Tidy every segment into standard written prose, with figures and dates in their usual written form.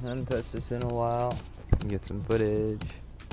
Haven't touched this in a while. Get some footage.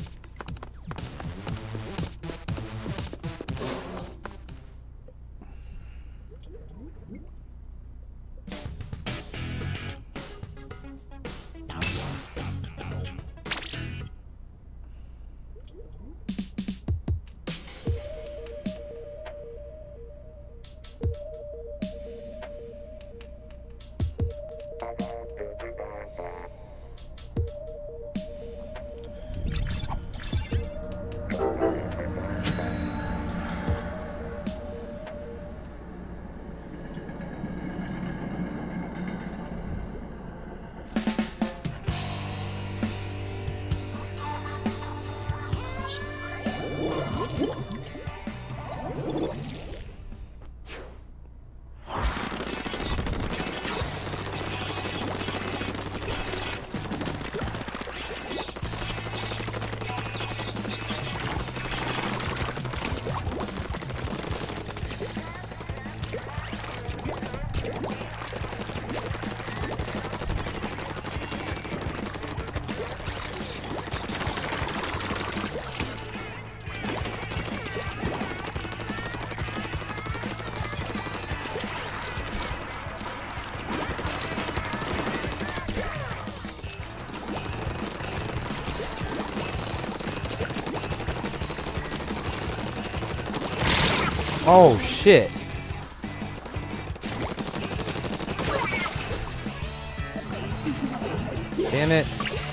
Oh shit. Damn it.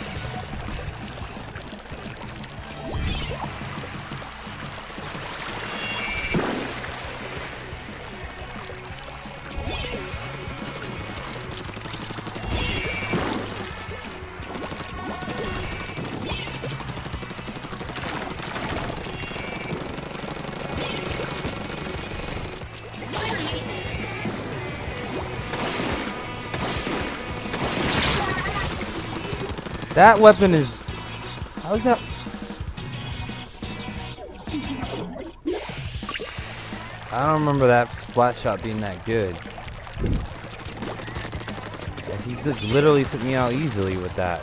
That weapon is... How is that? I don't remember that splat shot being that good. He just literally took me out easily with that.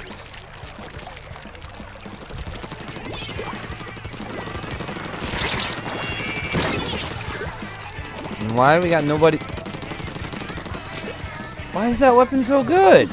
And why do we got nobody? Why is that weapon so good?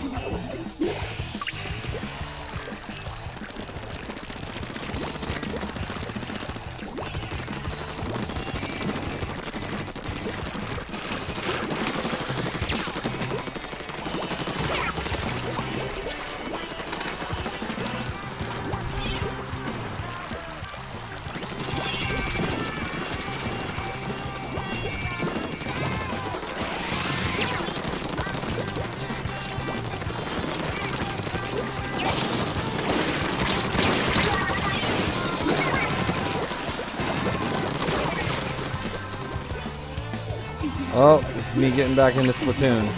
Oh, this is me getting back into Splatoon.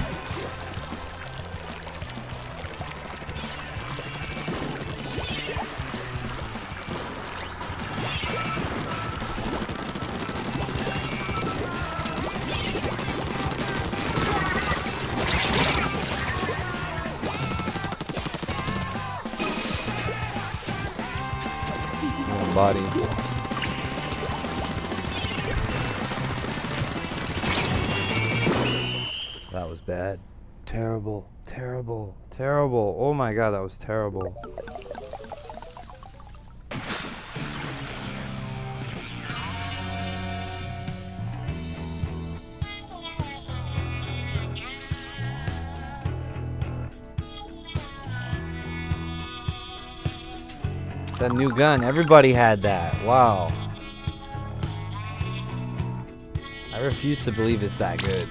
Body. That was bad. Terrible, terrible, terrible. Oh my god, that was terrible. That new gun, everybody had that. Wow. I refuse to believe it's that good.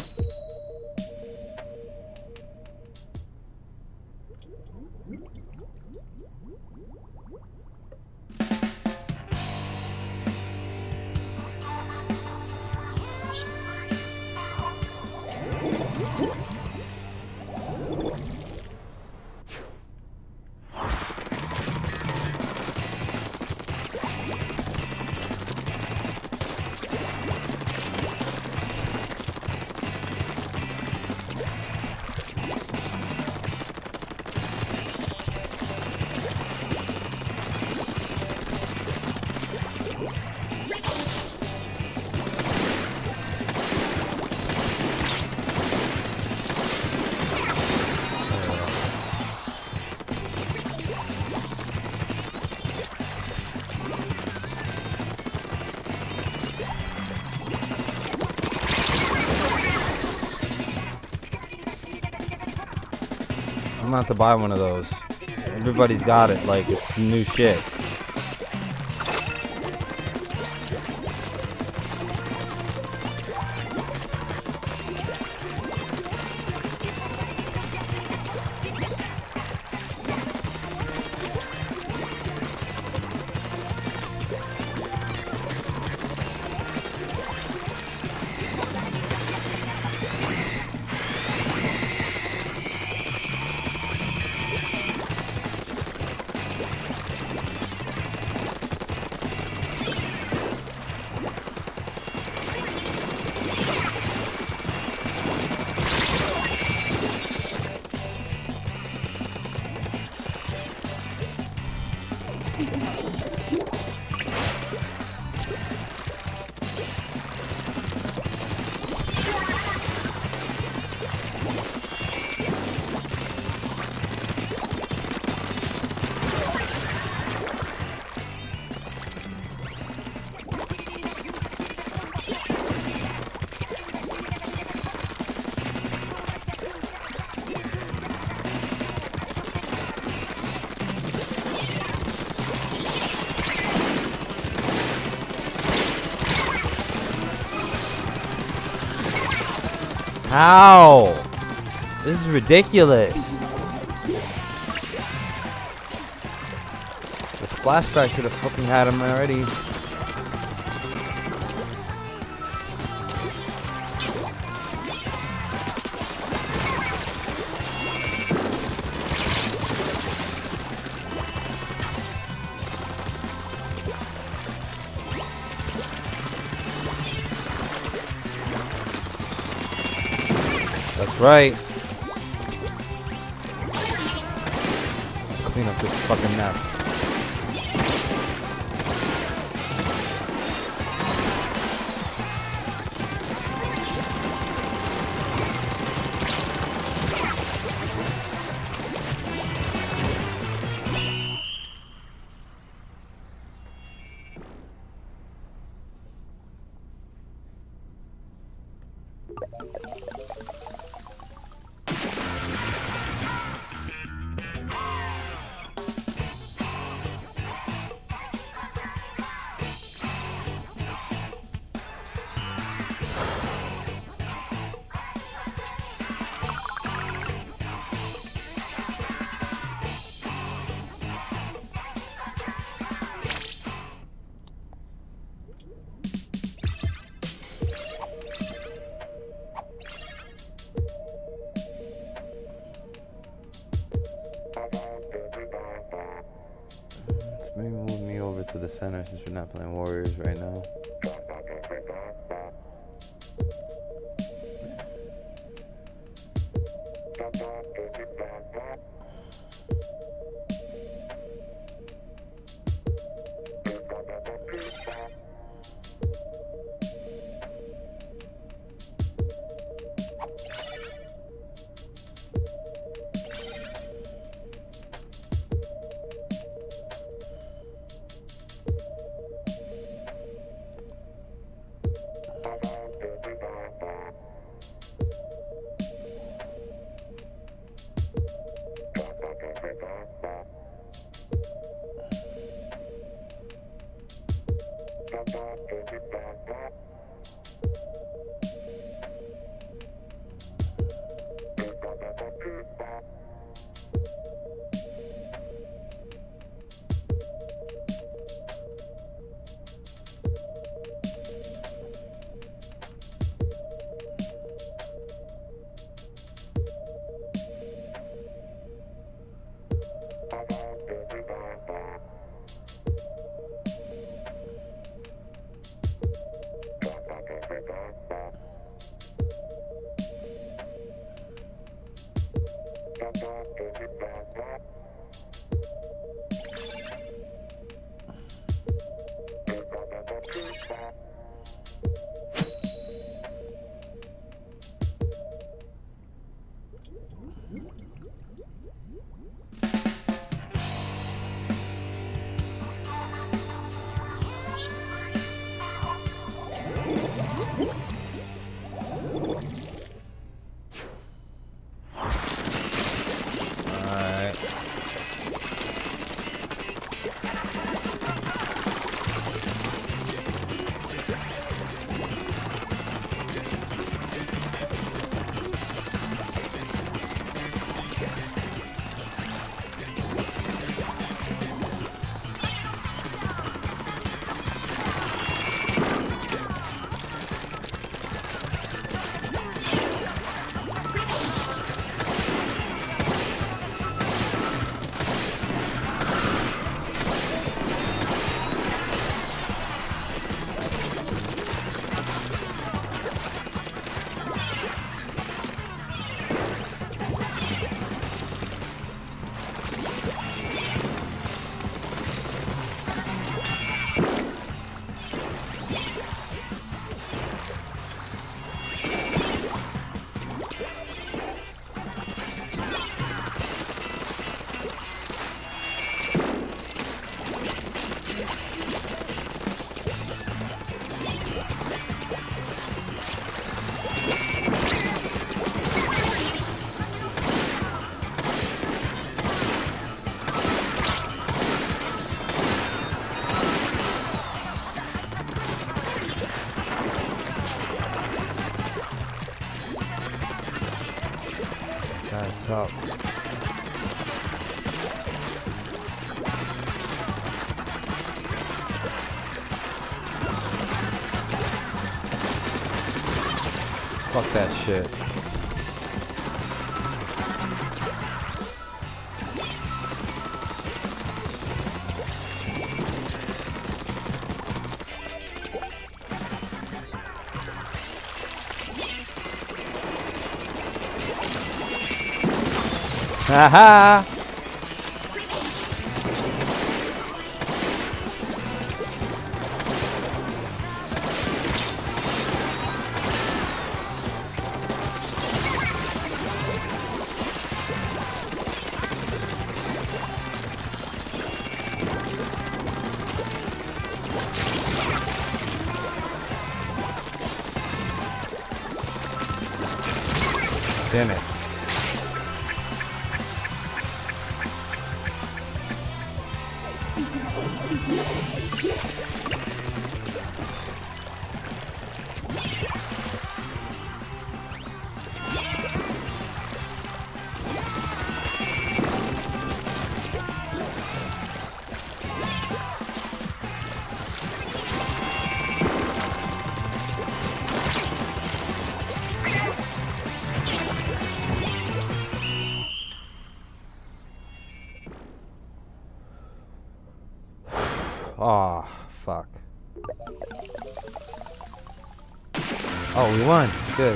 I'm gonna have to buy one of those. Everybody's got it, like it's new shit. How? This is ridiculous. The splashback should have fucking had him already. That's right. Clean up this fucking mess. Maybe move me over to the center since we're not playing Warriors right now. That's up. Fuck that shit. Haha! Damn it. Oh, fuck. Oh, we won. Good.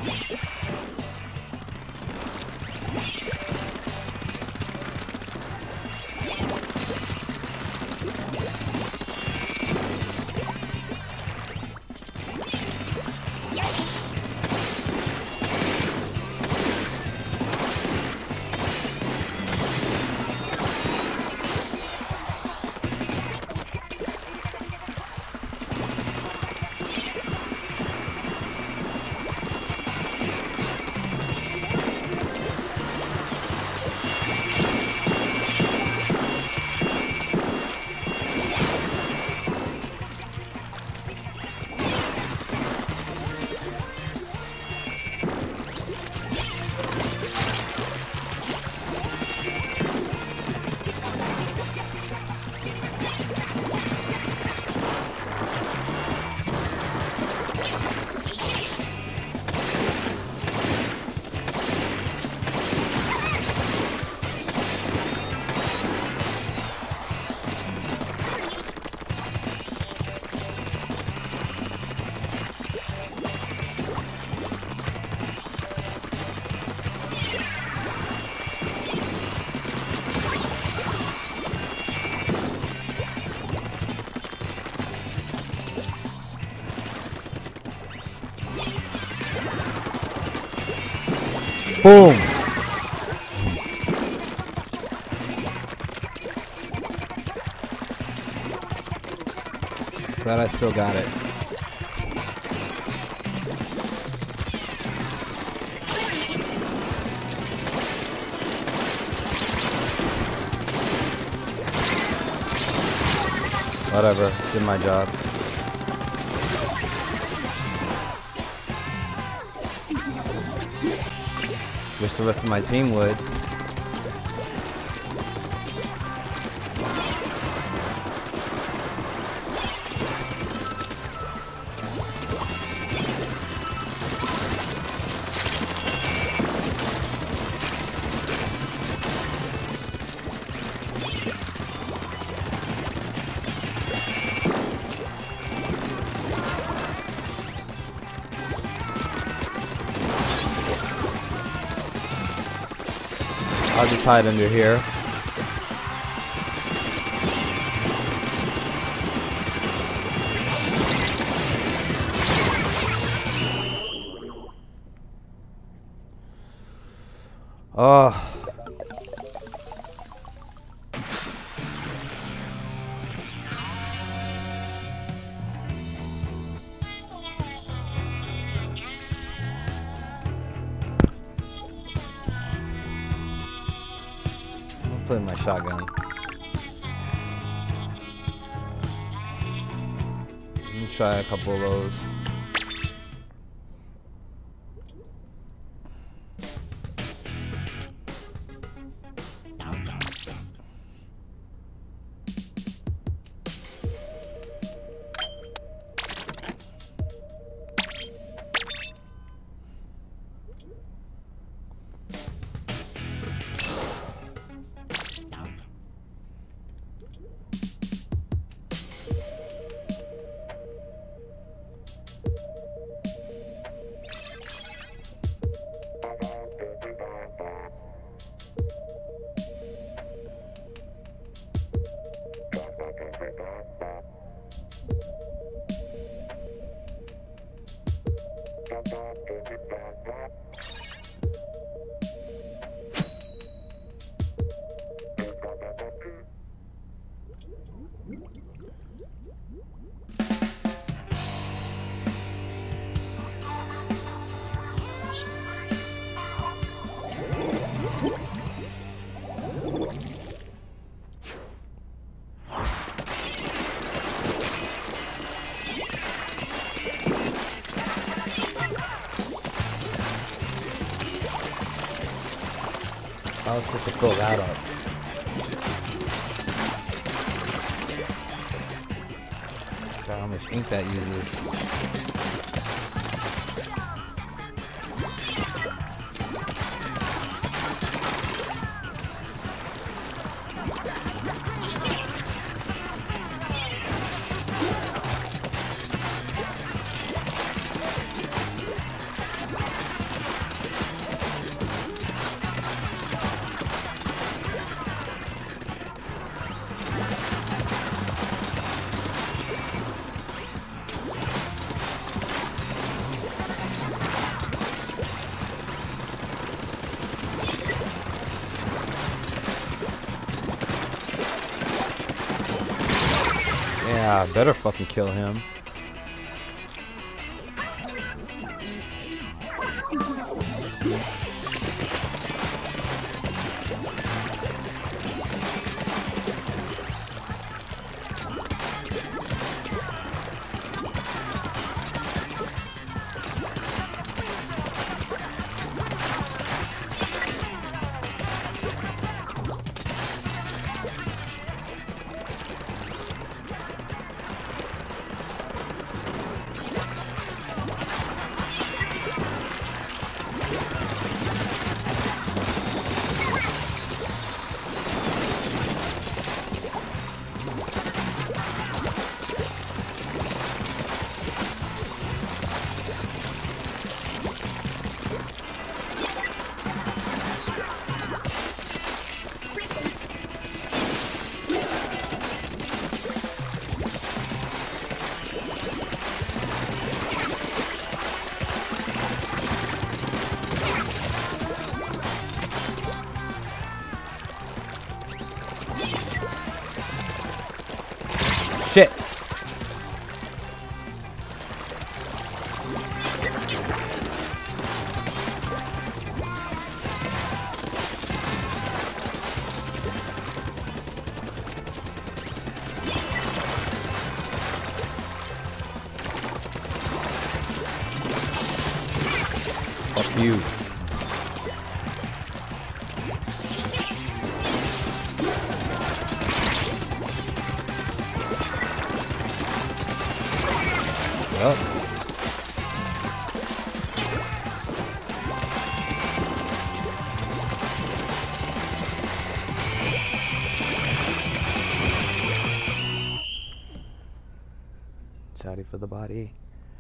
Boom! Glad I still got it. Whatever, did my job. Wish the rest of my team would. I'll just hide under here. Oh. Play my shotgun. Let me try a couple of those. I was supposed to fill that up. God, how much ink that uses. Yeah, better fucking kill him. Shit. Fuck you. Well. Shouty for the body.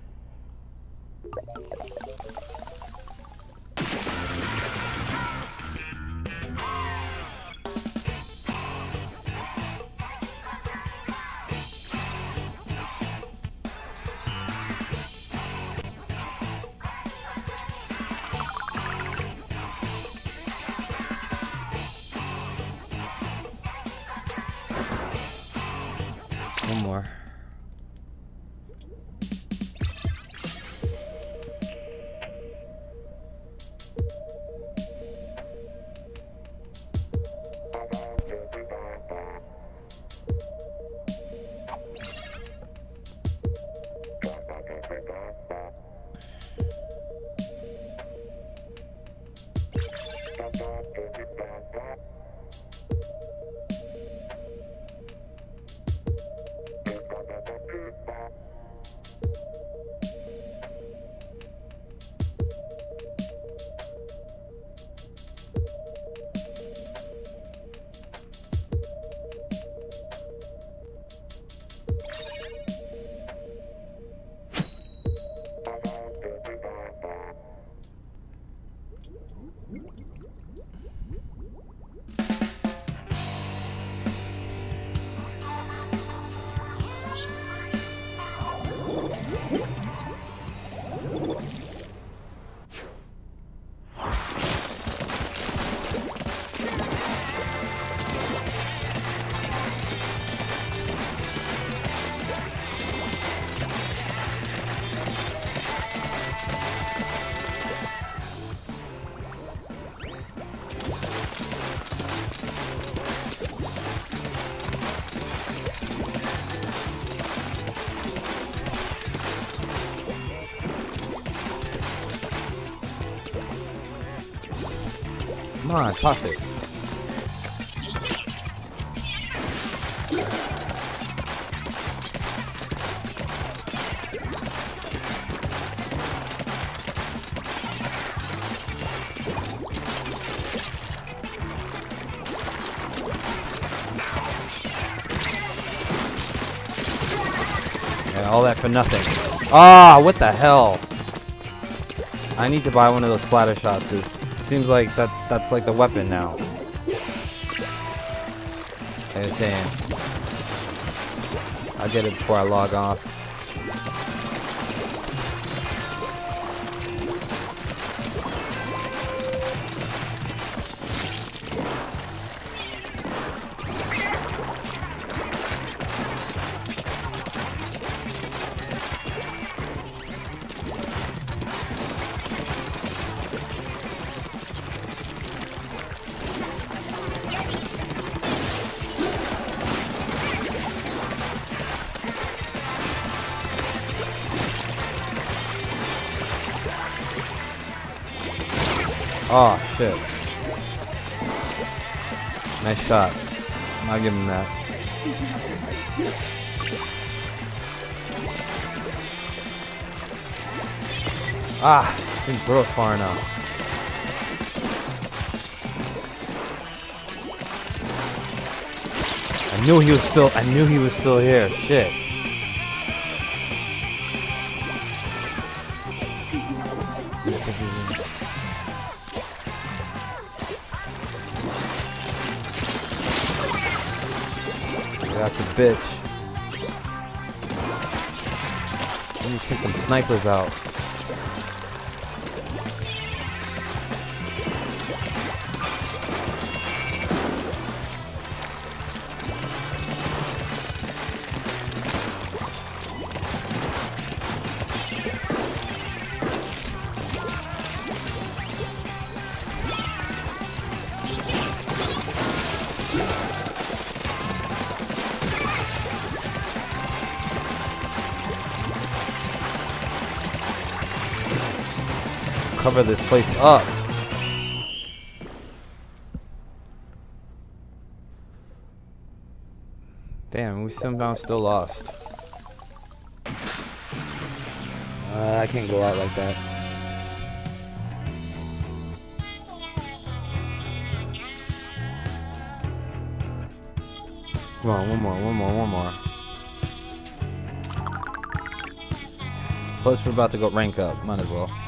One more. Come on, toss it. Yeah, all that for nothing. Ah, what the hell? I need to buy one of those splatter shots. It seems like that's like the weapon now. Like I was saying, I'll get it before I log off. Oh, shit. Nice shot. I'll give him that. Ah, didn't throw it far enough. I knew he was still here. Shit. That's a bitch. Let me take some snipers out. Cover this place up. Damn, we somehow still lost. I can't go out like that. Come on, one more. Plus, we're about to go rank up. Might as well.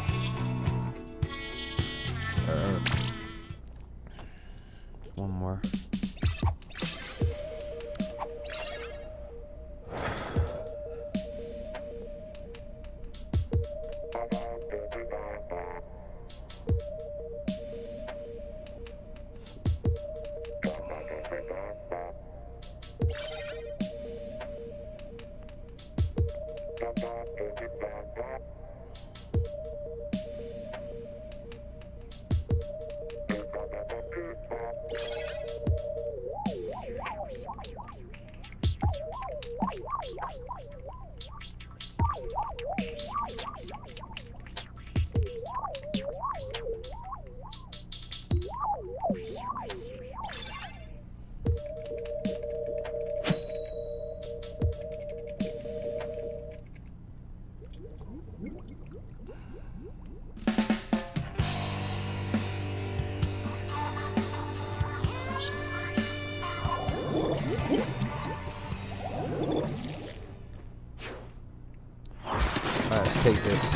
One more. Alright, take this.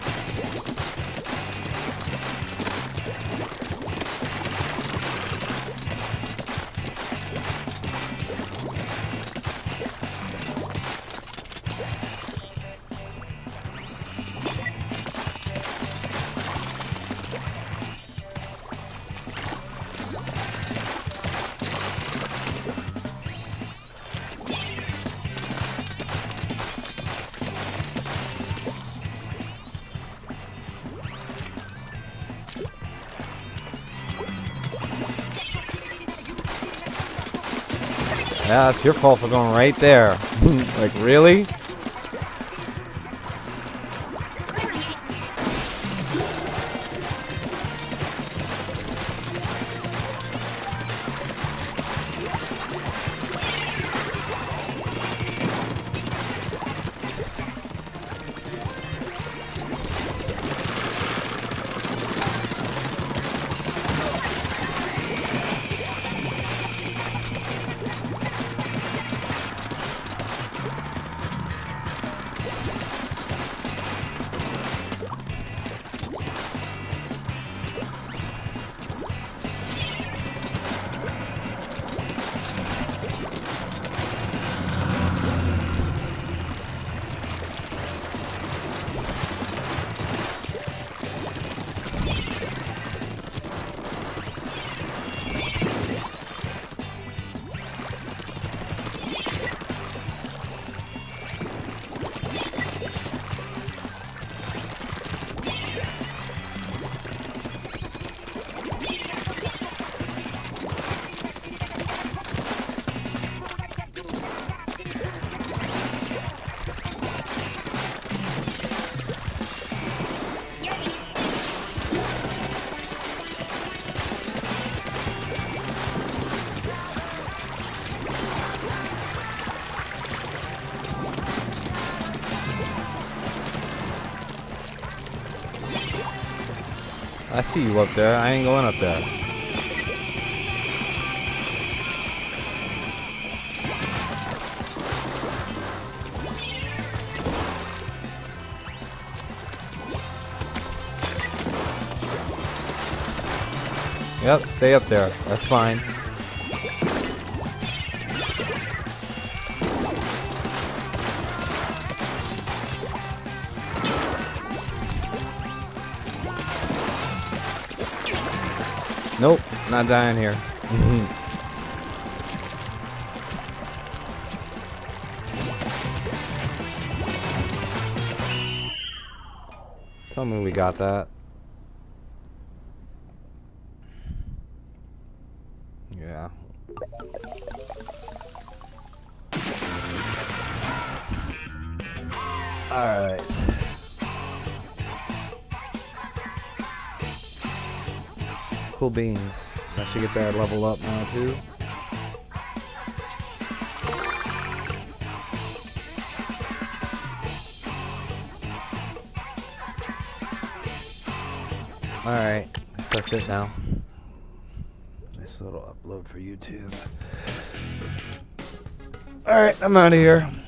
Yeah, it's your fault for going right there. Like, really? I see you up there. I ain't going up there. Yep, stay up there. That's fine. Nope, not dying here. Tell me we got that. Yeah. Alright. Cool beans. I should get that level up now too. Alright, that's it now. Nice little upload for YouTube. Alright, I'm out of here.